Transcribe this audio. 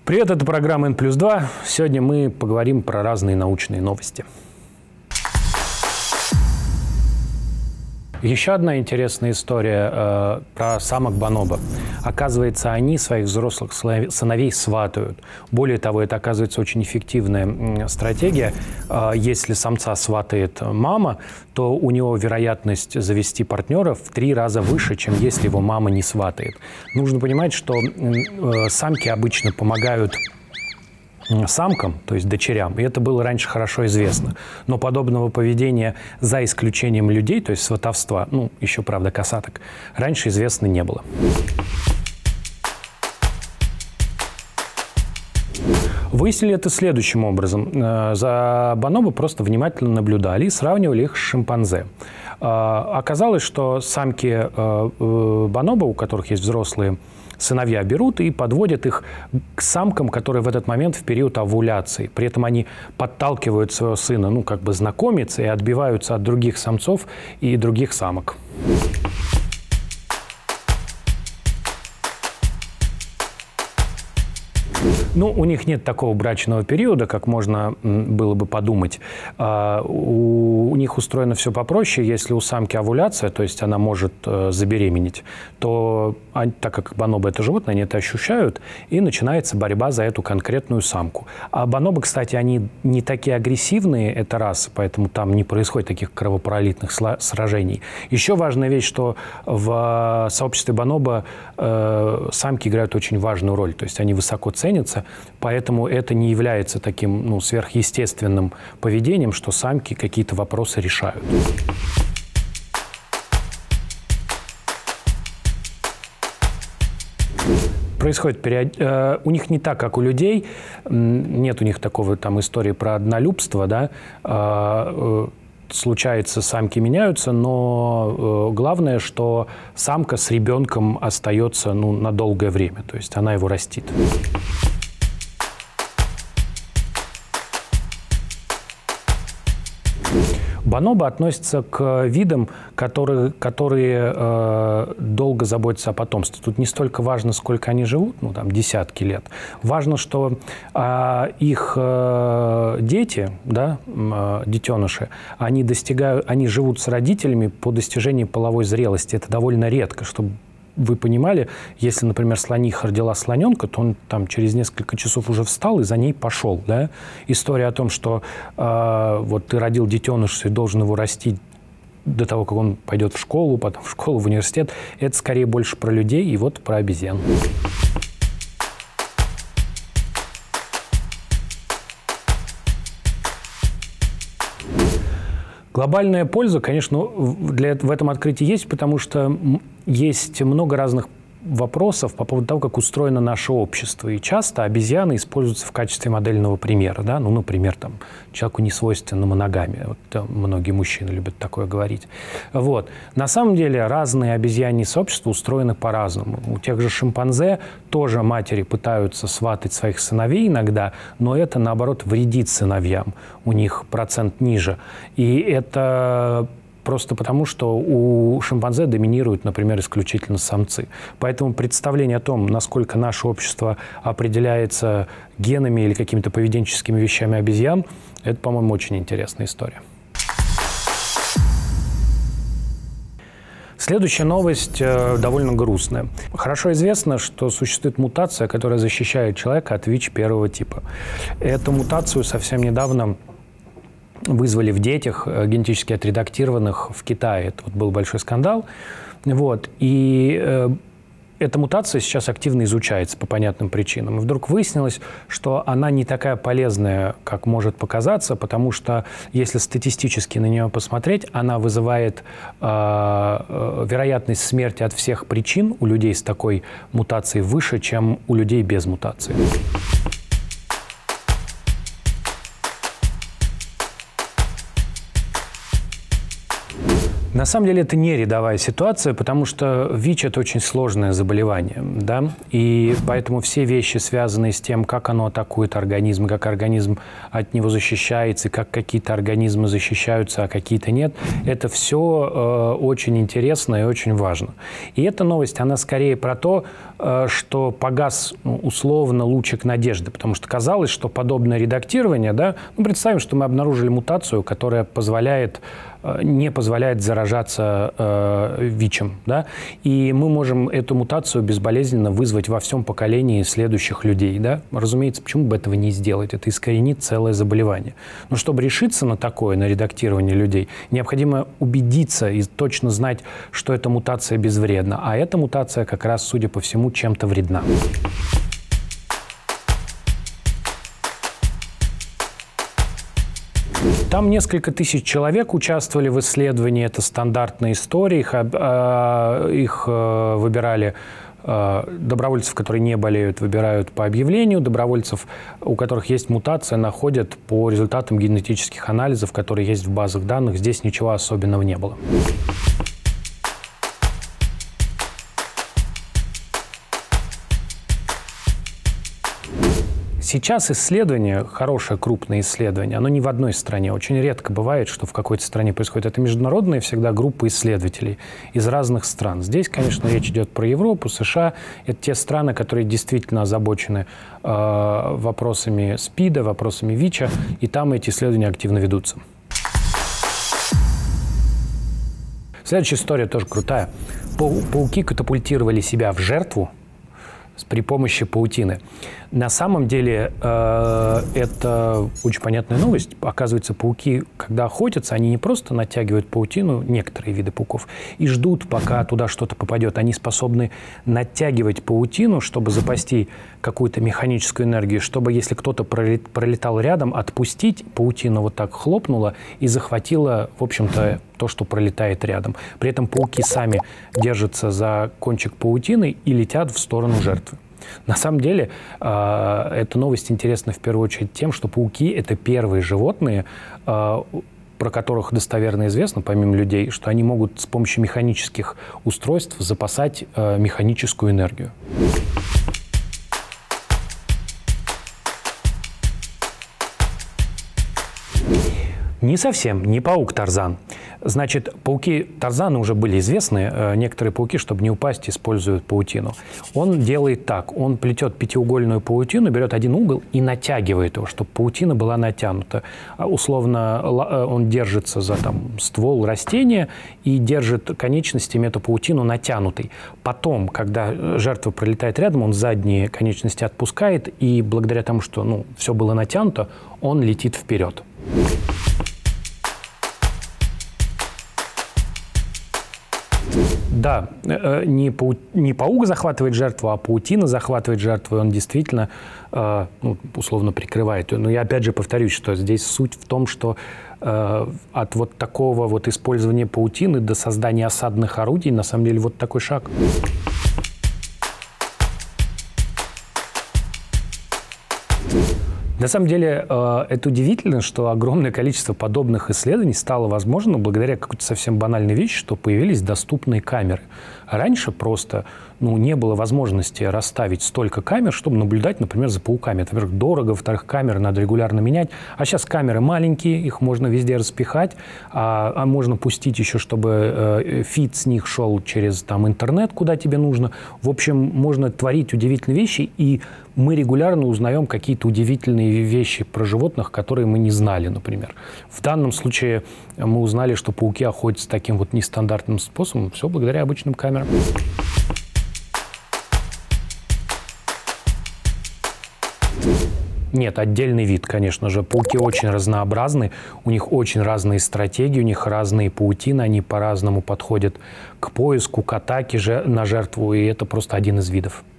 Привет, это программа N+2. Сегодня мы поговорим про разные научные новости. Еще одна интересная история про самок бонобо. Оказывается, они своих взрослых сыновей сватают. Более того, это оказывается очень эффективная стратегия. Если самца сватает мама, то у него вероятность завести партнера в 3 раза выше, чем если его мама не сватает. Нужно понимать, что самки обычно помогают самкам, то есть дочерям, и это было раньше хорошо известно. Но подобного поведения, за исключением людей, то есть сватовства, еще, правда, косаток, раньше известно не было. Выяснили это следующим образом. За бонобо просто внимательно наблюдали и сравнивали их с шимпанзе. Оказалось, что самки бонобо, у которых есть взрослые сыновья, берут и подводят их к самкам, которые в этот момент в период овуляции. При этом они подталкивают своего сына, как бы знакомиться, и отбиваются от других самцов и других самок. У них нет такого брачного периода, как можно было бы подумать. У них устроено все попроще. Если у самки овуляция, то есть она может забеременеть, то, так как бонобо – это животное, они это ощущают, и начинается борьба за эту конкретную самку. А бонобо, кстати, они не такие агрессивные, это раз, поэтому там не происходит таких кровопролитных сражений. Еще важная вещь, что в сообществе бонобо самки играют очень важную роль, то есть они высоко ценятся. Поэтому это не является таким сверхъестественным поведением, что самки какие-то вопросы решают. Происходит у них не так, как у людей, нет у них такого истории про однолюбство, да. Случается, самки меняются, но главное, что самка с ребенком остается на долгое время, то есть она его растит. Бонобо относятся к видам, которые долго заботятся о потомстве. Тут не столько важно, сколько они живут, десятки лет. Важно, что их дети, да, детеныши, они живут с родителями по достижении половой зрелости. Это довольно редко, чтобы вы понимали, если, например, слониха родила слоненка, то он через несколько часов уже встал и за ней пошел. Да? История о том, что ты родил детеныша и должен его растить до того, как он пойдет в школу, потом в школу, в университет, это скорее больше про людей и про обезьян. Глобальная польза, конечно, в этом открытии есть, потому что есть много разных вопросов по поводу того, как устроено наше общество. И часто обезьяны используются в качестве модельного примера. Да? Например, человеку не свойственна моногамия. Многие мужчины любят такое говорить. На самом деле разные обезьяньи сообщества устроены по-разному. У тех же шимпанзе тоже матери пытаются сватать своих сыновей иногда, но это, наоборот, вредит сыновьям. У них процент ниже. И это просто потому, что у шимпанзе доминируют, например, исключительно самцы. Поэтому представление о том, насколько наше общество определяется генами или какими-то поведенческими вещами обезьян, это, по-моему, очень интересная история. Следующая новость довольно грустная. Хорошо известно, что существует мутация, которая защищает человека от ВИЧ первого типа. Эту мутацию совсем недавно вызвали в детях, генетически отредактированных в Китае. Это был большой скандал. И эта мутация сейчас активно изучается по понятным причинам. И вдруг выяснилось, что она не такая полезная, как может показаться, потому что, если статистически на нее посмотреть, она вызывает вероятность смерти от всех причин у людей с такой мутацией выше, чем у людей без мутации. На самом деле это не рядовая ситуация, потому что ВИЧ – это очень сложное заболевание, да, и поэтому все вещи, связанные с тем, как оно атакует организм, как организм от него защищается, как какие-то организмы защищаются, а какие-то нет, это все очень интересно и очень важно. И эта новость, она скорее про то, что погас условно лучик надежды, потому что казалось, что подобное редактирование, да, представим, что мы обнаружили мутацию, которая не позволяет заражаться ВИЧем, да, и мы можем эту мутацию безболезненно вызвать во всем поколении следующих людей, да. Разумеется, почему бы этого не сделать? Это искоренит целое заболевание. Но чтобы решиться на такое, на редактирование людей, необходимо убедиться и точно знать, что эта мутация безвредна, а эта мутация как раз, судя по всему, чем-то вредна. Там несколько тысяч человек участвовали в исследовании. Это стандартная история. Их выбирали добровольцев, которые не болеют, выбирают по объявлению. Добровольцев, у которых есть мутация, находят по результатам генетических анализов, которые есть в базах данных. Здесь ничего особенного не было. Сейчас исследование, хорошее крупное исследование, оно не в одной стране. Очень редко бывает, что в какой-то стране происходит. Это международная всегда группа исследователей из разных стран. Здесь, конечно, речь идет про Европу, США. Это те страны, которые действительно озабочены вопросами СПИДа, вопросами ВИЧа, и там эти исследования активно ведутся. Следующая история тоже крутая. Пауки катапультировали себя в жертву при помощи паутины. На самом деле это очень понятная новость. Оказывается, пауки, когда охотятся, они не просто натягивают паутину, некоторые виды пауков, и ждут, пока туда что-то попадет. Они способны натягивать паутину, чтобы запасти какую-то механическую энергию, чтобы, если кто-то пролетал рядом, отпустить, паутину вот так хлопнула и захватила, в общем-то, то, что пролетает рядом. При этом пауки сами держатся за кончик паутины и летят в сторону жертвы. На самом деле, эта новость интересна в первую очередь тем, что пауки – это первые животные, про которых достоверно известно, помимо людей, что они могут с помощью механических устройств запасать механическую энергию. Не совсем, не паук Тарзан. Значит, пауки Тарзана уже были известны. Некоторые пауки, чтобы не упасть, используют паутину. Он делает так. Он плетет пятиугольную паутину, берет один угол и натягивает его, чтобы паутина была натянута. Условно, он держится за ствол растения и держит конечностями эту паутину натянутой. Потом, когда жертва пролетает рядом, он задние конечности отпускает, и благодаря тому, что все было натянуто, он летит вперед. Да, не паук захватывает жертву, а паутина захватывает жертву, и он действительно, условно, прикрывает. Но я опять же повторюсь, что здесь суть в том, что от вот такого вот использования паутины до создания осадных орудий, на самом деле, вот такой шаг. На самом деле, это удивительно, что огромное количество подобных исследований стало возможно благодаря какой-то совсем банальной вещи, что появились доступные камеры. Раньше просто не было возможности расставить столько камер, чтобы наблюдать, например, за пауками. Это, во-первых, дорого, во-вторых, камеры надо регулярно менять. А сейчас камеры маленькие, их можно везде распихать, а можно пустить еще, чтобы фид с них шел через интернет, куда тебе нужно. В общем, можно творить удивительные вещи, и мы регулярно узнаем какие-то удивительные вещи про животных, которые мы не знали, например. В данном случае мы узнали, что пауки охотятся таким вот нестандартным способом. Все благодаря обычным камерам. Нет, отдельный вид, конечно же. Пауки очень разнообразны, у них очень разные стратегии, у них разные паутины, они по-разному подходят к поиску, к атаке на жертву, и это просто один из видов.